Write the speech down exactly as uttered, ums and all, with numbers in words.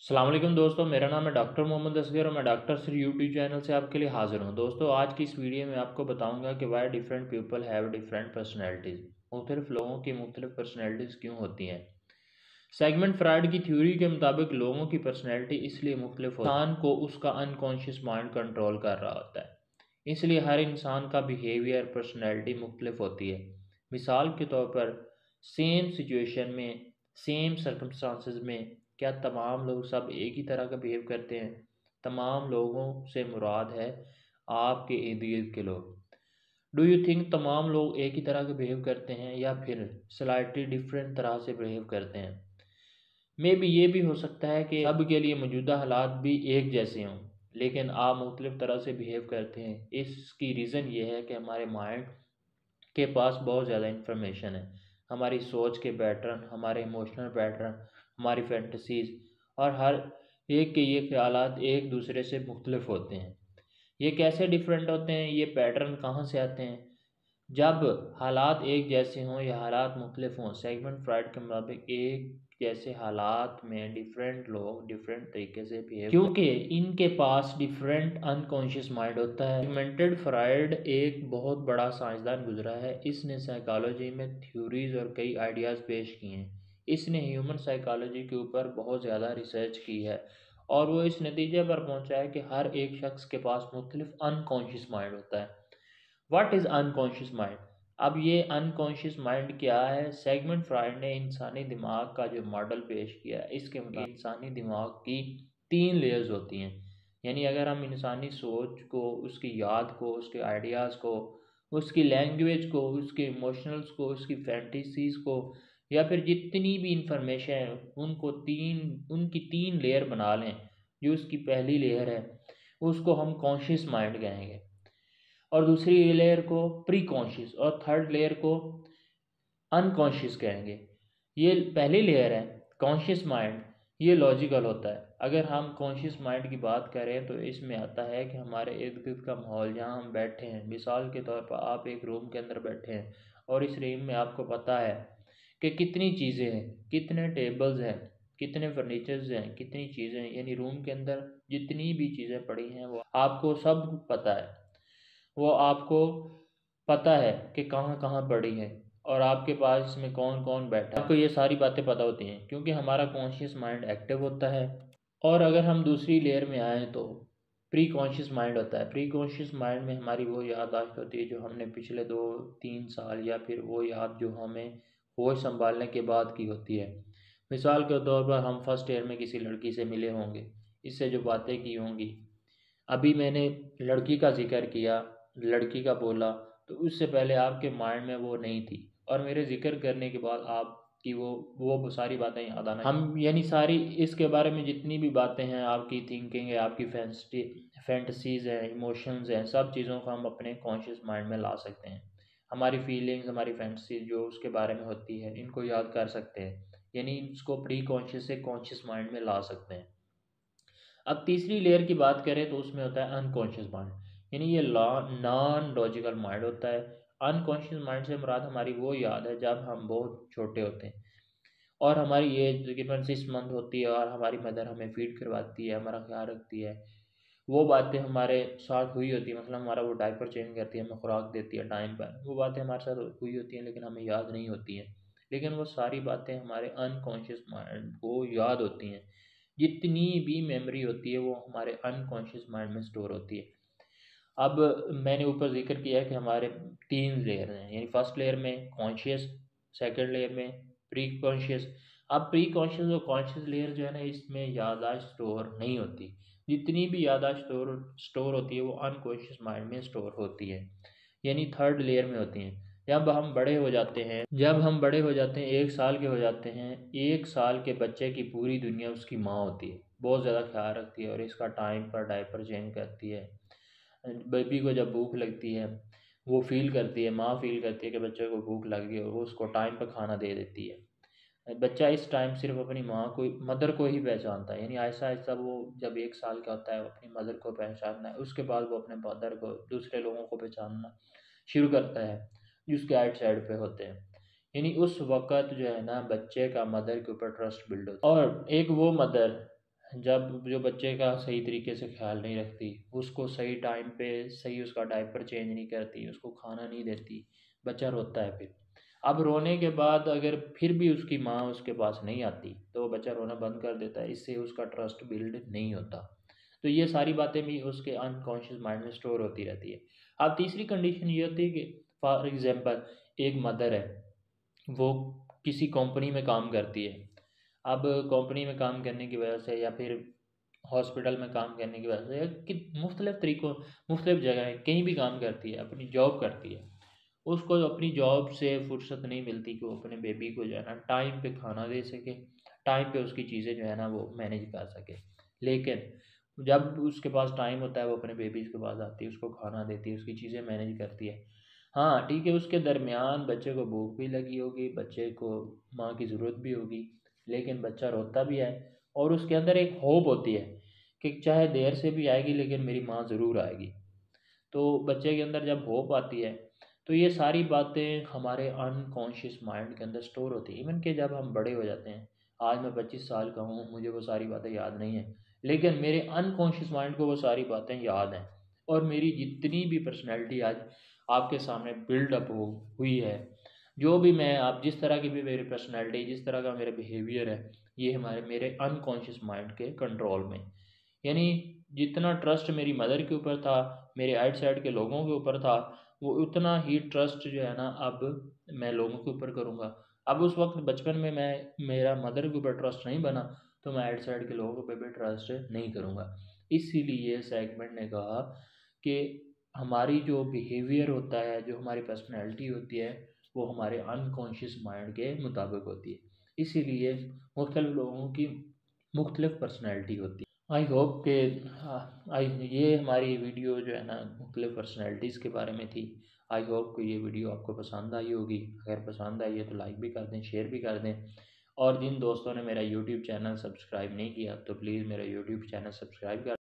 अस्सलाम वालेकुम दोस्तों, मेरा नाम है डॉक्टर मोहम्मद असगर और मैं डॉक्टर श्री यूट्यूब चैनल से आपके लिए हाजिर हूँ। दोस्तों, आज की इस वीडियो में आपको बताऊंगा कि why different people have different personalities. मुख्तलिफ लोगों की मुख्तलिफ पर्सनैलिटीज़ क्यों होती हैं। सेगमेंट फ्राइड की थ्योरी के मुताबिक लोगों की पर्सनैलिटी इसलिए मुख्तलिफ होती है, इंसान को उसका अनकॉन्शियस माइंड कंट्रोल कर रहा होता है, इसलिए हर इंसान का बिहेवियर पर्सनैलिटी मुख्तलिफ होती है। मिसाल के तौर पर सेम सिचुएशन में, सेम सर्कमस्टांसिस में क्या तमाम लोग सब एक ही तरह का बिहेव करते हैं? तमाम लोगों से मुराद है आपके इर्द गिर्द के लोग। डू यू थिंक तमाम लोग एक ही तरह के बिहेव करते हैं या फिर स्लाइटली डिफरेंट तरह से बिहेव करते हैं? मे बी ये भी हो सकता है कि सब के लिए मौजूदा हालात भी एक जैसे हों, लेकिन आप मुख्तलिफ तरह से बिहेव करते हैं। इसकी रीज़न ये है कि हमारे माइंड के पास बहुत ज़्यादा इंफॉर्मेशन है। हमारी सोच के पैटर्न, हमारे इमोशनल पैटर्न, हमारी फैंटसीज़ और हर एक के ये ख्यालात एक दूसरे से मुख्तलिफ होते हैं। ये कैसे डिफरेंट होते हैं? ये पैटर्न कहाँ से आते हैं? जब हालात एक जैसे हों या हालात मुख्तलिफ हों। सेगमेंट फ्राइड के मुताबिक एक जैसे हालात में डिफरेंट लोग डिफरेंट तरीके से बिहेव, क्योंकि इनके पास डिफरेंट अनकॉन्शियस माइंड होता है। सेगमेंटेड फ्राइड एक बहुत बड़ा साइंसदान गुजरा है। इसने साइकोलॉजी में थ्योरीज और कई आइडियाज़ पेश किए हैं। इसने ह्यूमन साइकोलॉजी के ऊपर बहुत ज़्यादा रिसर्च की है और वो इस नतीजे पर पहुंचा है कि हर एक शख्स के पास मुख्तलिफ अनकॉन्शियस माइंड होता है। What is unconscious mind? अब ये अनकॉन्शियस माइंड क्या है? सेगमेंट फ्राइड ने इंसानी दिमाग का जो मॉडल पेश किया है, इसके मुताबिक इंसानी दिमाग की तीन लेयर्स होती हैं। यानी अगर हम इंसानी सोच को, उसकी याद को, उसके आइडियाज़ को, उसकी लैंग्वेज को, उसके इमोशनल्स को, उसकी फैंटेसीज़ को या फिर जितनी भी इंफॉर्मेशन है उनको तीन उनकी तीन लेयर बना लें। जो उसकी पहली लेयर है उसको हम कॉन्शियस माइंड कहेंगे और दूसरी लेयर को प्री कॉन्शियस और थर्ड लेयर को अनकॉन्शियस कहेंगे। ये पहली लेयर है कॉन्शियस माइंड, ये लॉजिकल होता है। अगर हम कॉन्शियस माइंड की बात करें तो इसमें आता है कि हमारे इर्द गिर्द का माहौल, जहाँ हम बैठे हैं, मिसाल के तौर पर आप एक रूम के अंदर बैठे हैं और इस रूम में आपको पता है कि कितनी चीज़ें हैं, कितने टेबल्स हैं, कितने फर्नीचर्स हैं, कितनी चीज़ें हैं। यानी रूम के अंदर जितनी भी चीज़ें पड़ी हैं वो आपको सब पता है। वो आपको पता है कि कहाँ कहाँ पड़ी है और आपके पास इसमें कौन कौन बैठा है। आपको ये सारी बातें पता होती हैं क्योंकि हमारा कॉन्शियस माइंड एक्टिव होता है। और अगर हम दूसरी लेयर में आएँ तो प्री कॉन्शियस माइंड होता है। प्री कॉन्शियस माइंड में हमारी वो याददाश्त होती है जो हमने पिछले दो तीन साल या फिर वो याद जो हमें होश संभालने के बाद की होती है। मिसाल के तौर पर हम फर्स्ट ईयर में किसी लड़की से मिले होंगे, इससे जो बातें की होंगी, अभी मैंने लड़की का जिक्र किया, लड़की का बोला, तो उससे पहले आपके माइंड में वो नहीं थी और मेरे जिक्र करने के बाद आपकी वो वो सारी बातें याद आना, हम यानी सारी इसके बारे में जितनी भी बातें हैं, आपकी थिंकिंग है, आपकी फैंसी फैंटसीज़ हैं, इमोशंस हैं, सब चीज़ों को हम अपने कॉन्शियस माइंड में ला सकते हैं। हमारी फीलिंग्स, हमारी फैंटसी जो उसके बारे में होती है, इनको याद कर सकते हैं। यानी इसको प्री कॉन्शियस से कॉन्शियस माइंड में ला सकते हैं। अब तीसरी लेयर की बात करें तो उसमें होता है अनकॉन्शियस माइंड। यानी ये नॉन लॉजिकल माइंड होता है। अनकॉन्शियस माइंड से मुराद हमारी वो याद है जब हम बहुत छोटे होते हैं और हमारी एज तकरीबन सिक्स मंथ होती है और हमारी मदर हमें फीड करवाती है, हमारा ख्याल रखती है। वो बातें हमारे साथ हुई होती है, मतलब हमारा वो डायपर चेंज करती है, हमें खुराक देती है टाइम पर, वो बातें हमारे साथ हुई होती हैं लेकिन हमें याद नहीं होती हैं। लेकिन वो सारी बातें हमारे अनकॉन्शियस माइंड को याद होती हैं। जितनी भी मेमोरी होती है वो हमारे अनकॉन्शियस माइंड में स्टोर होती है। अब मैंने ऊपर जिक्र किया है कि हमारे तीन लेयर हैं, यानी फर्स्ट लेयर में कॉन्शियस, सेकंड लेयर में प्री कॉन्शियस। अब प्री कॉन्शियस और कॉन्शियस लेयर जो है ना, इसमें याददाश्त स्टोर नहीं होती। जितनी भी याददाश्त स्टोर स्टोर होती है वो अनकॉन्शियस माइंड में स्टोर होती है, यानी थर्ड लेयर में होती हैं। जब हम बड़े हो जाते हैं जब हम बड़े हो जाते हैं एक साल के हो जाते हैं, एक साल के बच्चे की पूरी दुनिया उसकी माँ होती है, बहुत ज़्यादा ख्याल रखती है और इसका टाइम पर डायपर चेंज करती है। बेबी को जब भूख लगती है वो फील करती है, माँ फील करती है कि बच्चे को भूख लग गई और वो उसको टाइम पर खाना दे देती है। बच्चा इस टाइम सिर्फ अपनी माँ को, मदर को ही पहचानता है। यानी ऐसा आहिस्ता वो जब एक साल का होता है वो अपनी मदर को पहचानना है, उसके बाद वो अपने मदर को, दूसरे लोगों को पहचानना शुरू करता है जो उसके आइट साइड पे होते हैं। यानी उस वक़्त जो है ना, बच्चे का मदर के ऊपर ट्रस्ट बिल्ड होता है। और एक वो मदर जब जो बच्चे का सही तरीके से ख्याल नहीं रखती, उसको सही टाइम पे सही उसका डायपर चेंज नहीं करती, उसको खाना नहीं देती, बच्चा रोता है फिर। अब रोने के बाद अगर फिर भी उसकी माँ उसके पास नहीं आती तो वो बच्चा रोना बंद कर देता है, इससे उसका ट्रस्ट बिल्ड नहीं होता। तो ये सारी बातें भी उसके अनकॉन्शियस माइंड में स्टोर होती रहती है। अब तीसरी कंडीशन ये होती है कि फॉर एग्जांपल एक मदर है, वो किसी कंपनी में काम करती है। अब कंपनी में काम करने की वजह से या फिर हॉस्पिटल में काम करने की वजह से या कि मुख्तलिफ़ तरीक़ों मुख्तलिफ़ जगह कहीं भी काम करती है, अपनी जॉब करती है। उसको अपनी जॉब से फुर्सत नहीं मिलती कि वो अपने बेबी को जो है ना टाइम पे खाना दे सके, टाइम पे उसकी चीज़ें जो है ना वो मैनेज कर सके। लेकिन जब उसके पास टाइम होता है वो अपने बेबीज़ के पास आती है, उसको खाना देती है, उसकी चीज़ें मैनेज करती है। हाँ, ठीक है, उसके दरमियान बच्चे को भूख भी लगी होगी, बच्चे को माँ की ज़रूरत भी होगी, लेकिन बच्चा रोता भी है और उसके अंदर एक होप होती है कि चाहे देर से भी आएगी लेकिन मेरी माँ ज़रूर आएगी। तो बच्चे के अंदर जब होप आती है, तो ये सारी बातें हमारे अनकॉन्शियस माइंड के अंदर स्टोर होती हैं। इवन कि जब हम बड़े हो जाते हैं, आज मैं पच्चीस साल का हूँ, मुझे वो सारी बातें याद नहीं हैं, लेकिन मेरे अनकॉन्शियस माइंड को वो सारी बातें याद हैं। और मेरी जितनी भी पर्सनैलिटी आज आपके सामने बिल्डअप हो हुई है, जो भी मैं आप जिस तरह की भी मेरी पर्सनैलिटी, जिस तरह का मेरा बिहेवियर है, ये हमारे मेरे अनकॉन्शियस माइंड के कंट्रोल में। यानी जितना ट्रस्ट मेरी मदर के ऊपर था, मेरे आउटसाइड के लोगों के ऊपर था, वो उतना ही ट्रस्ट जो है ना अब मैं लोगों के ऊपर करूँगा। अब उस वक़्त बचपन में मैं मेरा मदर के ऊपर ट्रस्ट नहीं बना, तो मैं आउटसाइड के लोगों पे भी ट्रस्ट नहीं करूँगा। इसीलिए सेगमेंट ने कहा कि हमारी जो बिहेवियर होता है, जो हमारी पर्सनैलिटी होती है, वो हमारे अनकॉन्शियस माइंड के मुताबिक होती है। इसीलिए मुख्तलिफ़ लोगों की मुख्तलिफ़ पर्सनैलिटी होती है। आई होप कि हाँ, आई ये हमारी वीडियो जो है ना मुख्तलिफ़ पर्सनैलिटीज़ के बारे में थी। आई होप कि ये वीडियो आपको पसंद आई होगी। अगर पसंद आई है तो लाइक भी कर दें, शेयर भी कर दें। और जिन दोस्तों ने मेरा यूट्यूब चैनल सब्सक्राइब नहीं किया तो प्लीज़ मेरा यूट्यूब चैनल सब्सक्राइब कर